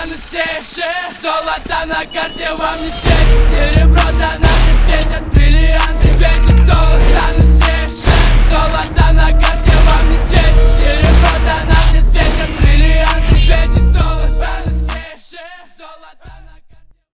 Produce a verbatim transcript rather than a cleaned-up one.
на шее. Золото на карте вам не светит, серебро донаты светят бриллианты.